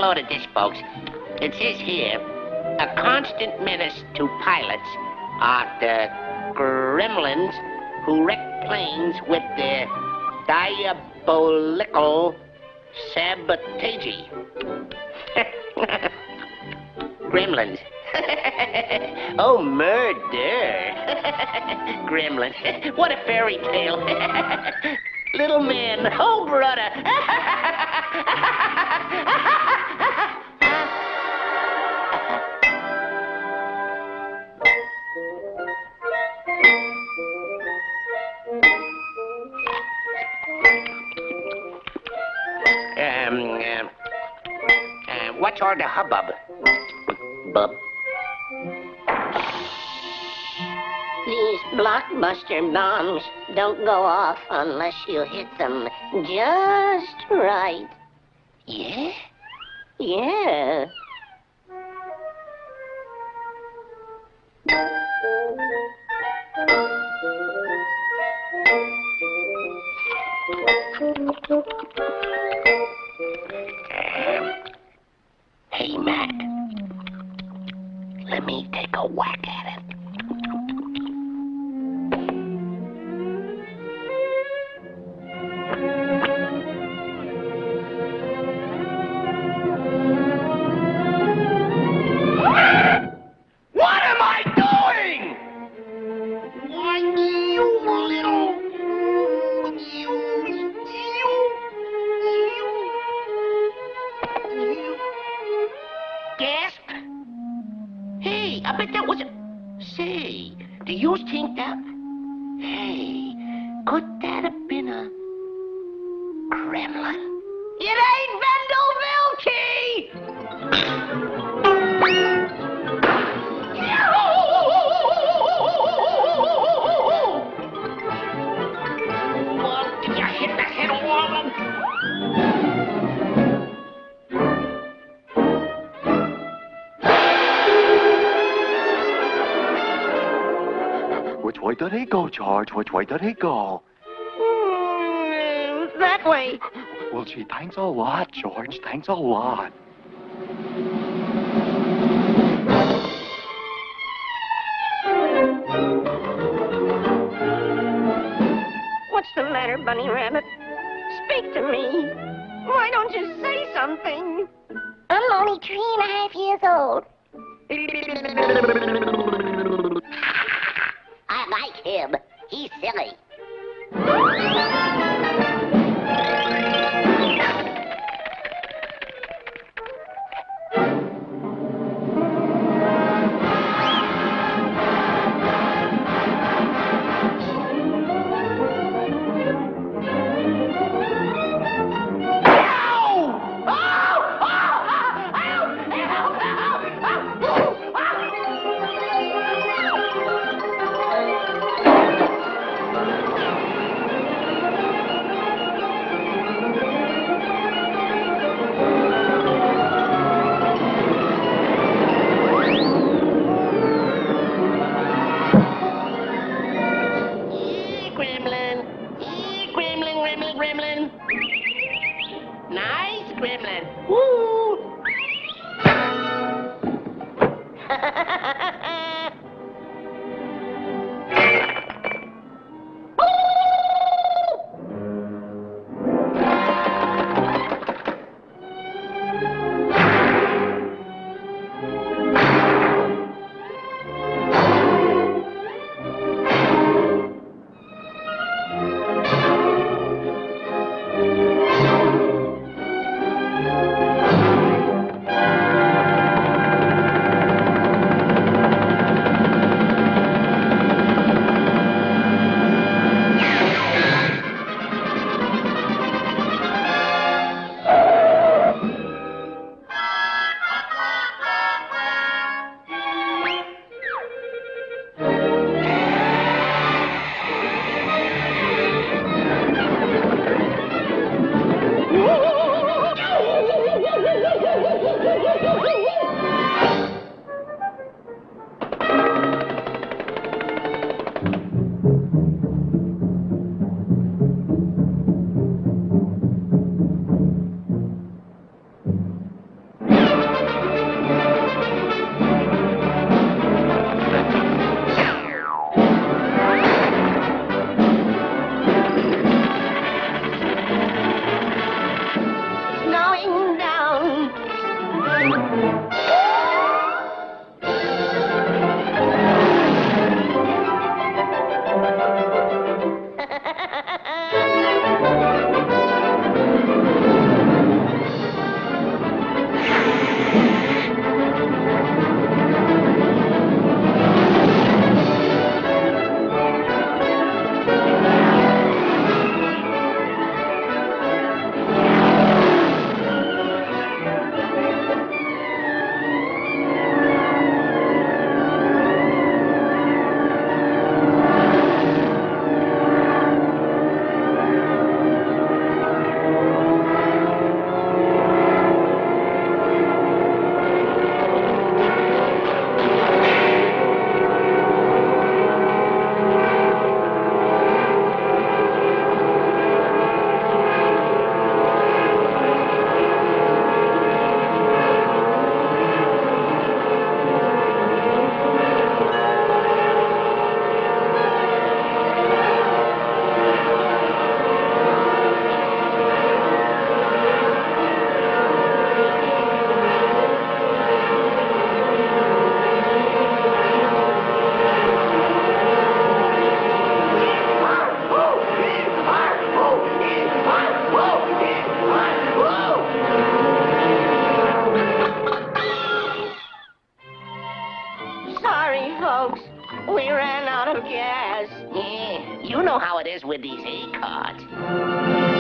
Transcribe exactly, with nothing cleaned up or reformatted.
load of this, folks. It says here, a constant menace to pilots are the gremlins who wreck planes with their diabolical sabotage. Gremlins. Oh, murder. Gremlin. What a fairy tale. Little man. Oh, brother. um, uh, uh, what's all the hubbub? Bub. These blockbuster bombs don't go off unless you hit them just right. Yeah? Yeah. Um, hey, Mac. Let me take a whack at it. What am I doing? Why, you little... You... You... You... Gasp? Hey, I bet that was a... Say, do you think that... Hey, could that have been a... gremlin? It ain't Vandalville Key! Well, did you hit the head of all of them? Which way did he go, George? Which way did he go? Mm, that way. Well, gee, thanks a lot, George. Thanks a lot. What's the matter, Bunny Rabbit? Speak to me. Why don't you say something? I'm only three and a half years old. I like him. He's silly. sorry, folks. We ran out of gas. Yeah, you know how it is with these hay carts.